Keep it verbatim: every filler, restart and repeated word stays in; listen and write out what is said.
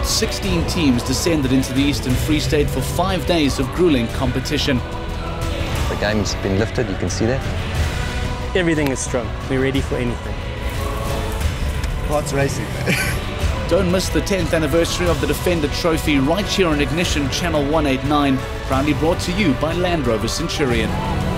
sixteen teams descended into the Eastern Free State for five days of grueling competition. The game's been lifted, you can see that. Everything is strong. We're ready for anything. Heart's racing. Don't miss the tenth anniversary of the Defender Trophy right here on Ignition Channel one eighty-nine, proudly brought to you by Land Rover Centurion.